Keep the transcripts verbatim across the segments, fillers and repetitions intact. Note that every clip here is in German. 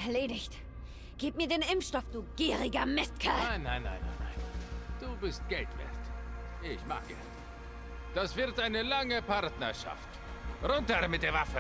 Erledigt. Gib mir den Impfstoff, du gieriger Mistkerl. Nein, nein, nein, nein, nein. Du bist Geld wert. Ich mag Geld. Das wird eine lange Partnerschaft. Runter mit der Waffe.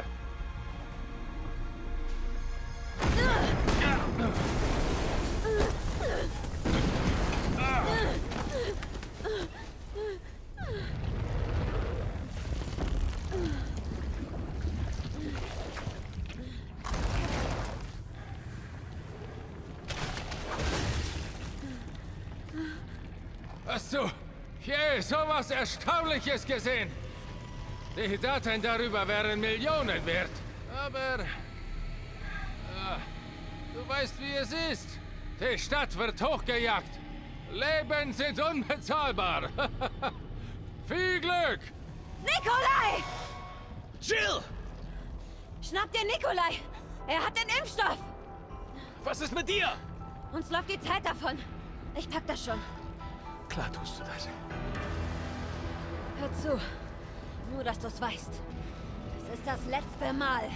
Hast du je sowas Erstaunliches gesehen? Die Daten darüber wären Millionen wert. Aber... Ja, du weißt, wie es ist. Die Stadt wird hochgejagt. Leben sind unbezahlbar. Viel Glück! Nikolai! Jill! Schnapp dir Nikolai! Er hat den Impfstoff! Was ist mit dir? Uns läuft die Zeit davon. Ich pack das schon. Klar tust du das. Hör zu. Nur, dass du's weißt. Das ist das letzte Mal.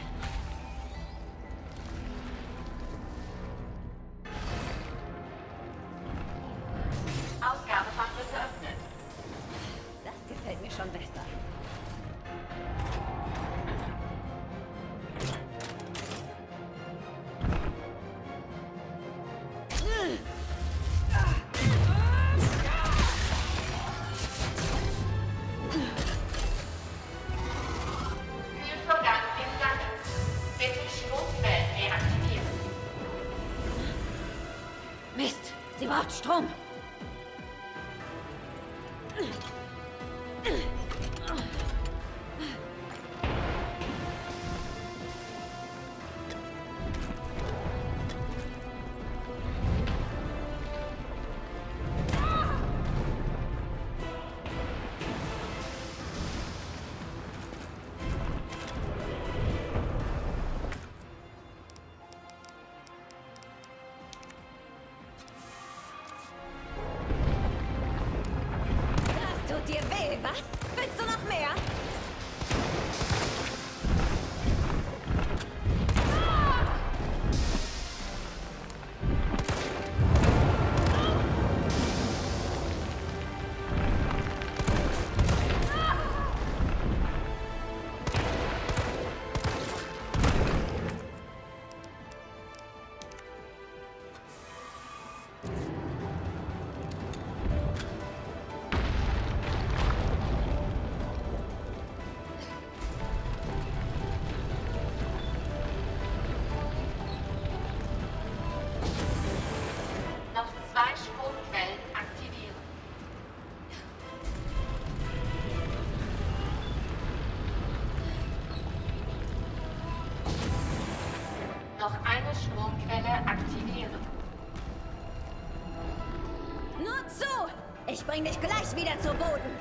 Ausgabefach wird geöffnet. Das gefällt mir schon besser. Kühlvorgang im Gange. Bitte Stromquellen reaktivieren. Mist! Sie braucht Strom! Tut dir weh, was? Willst du noch mehr? Noch zwei Stromquellen aktivieren. Noch eine Stromquelle aktivieren. Nur zu! Ich bring dich gleich wieder zu Boden.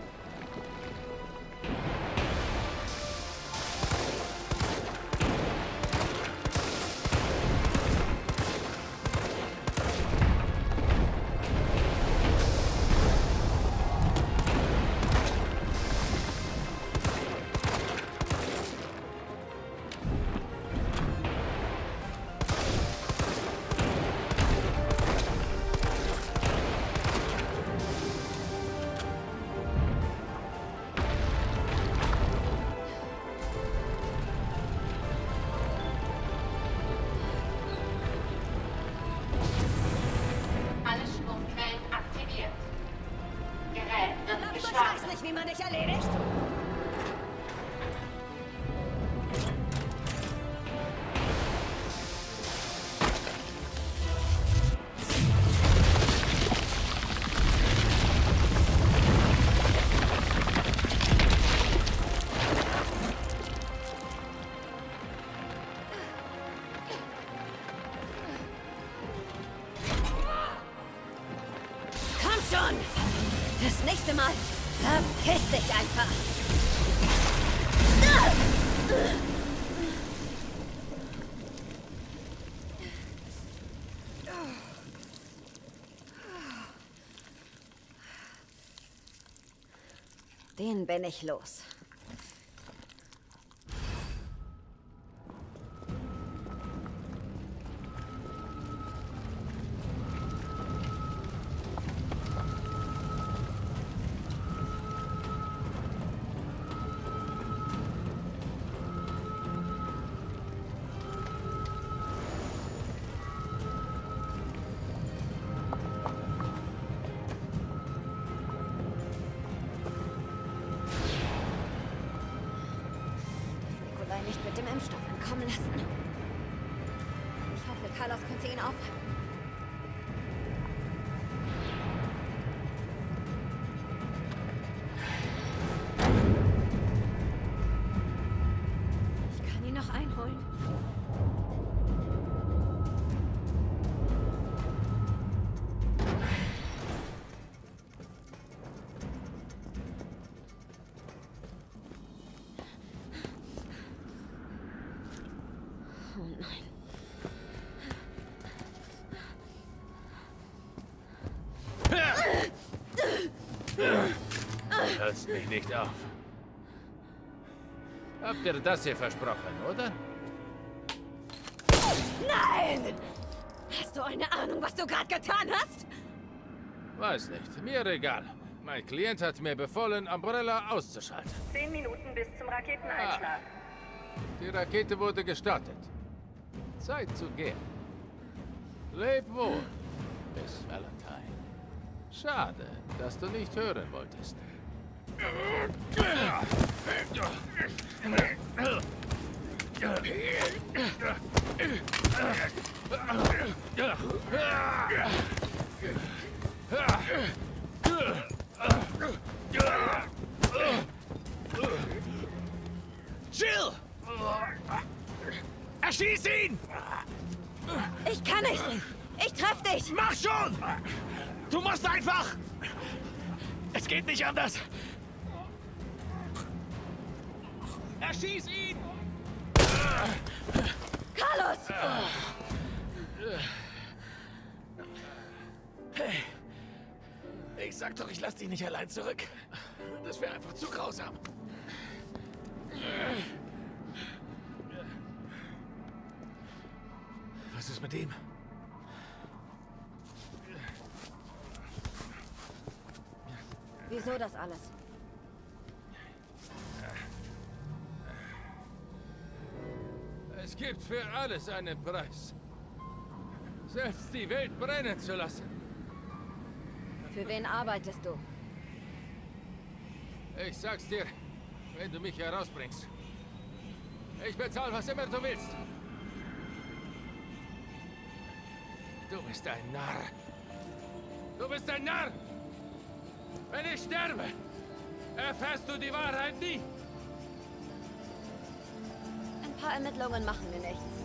Alle Stromquellen aktiviert. Gerät wird Du weißt gestartet. nicht, wie man dich erledigt? Komm schon! Das nächste Mal verpiss dich einfach! Den bin ich los. Teil nicht mit dem Impfstoff entkommen lassen. Ich hoffe, Carlos konnte ihn aufhalten. Ich kann ihn noch einholen. Oh nein. Du hältst mich nicht auf. Habt ihr das hier versprochen, oder? Nein! Hast du eine Ahnung, was du gerade getan hast? Weiß nicht, mir egal. Mein Klient hat mir befohlen, Umbrella auszuschalten. Zehn Minuten bis zum Raketeneinschlag. Die Rakete wurde gestartet. Zeit zu gehen. Leb wohl, Miss Valentine. Schade, dass du nicht hören wolltest. Jill! Erschieß ihn! Ich kann nicht! Ich treff dich! Mach schon! Du musst einfach! Es geht nicht anders! Erschieß ihn! Carlos! Hey! Ich sag doch, ich lass dich nicht allein zurück. Das wäre einfach zu grausam. Was ist mit ihm? Wieso das alles? Es gibt für alles einen Preis. Selbst die Welt brennen zu lassen. Für wen arbeitest du? Ich sag's dir, wenn du mich herausbringst. Ich bezahle, was immer du willst. Du bist ein Narr. Du bist ein Narr! Wenn ich sterbe, erfährst du die Wahrheit nie. Ein paar Ermittlungen machen mir nichts.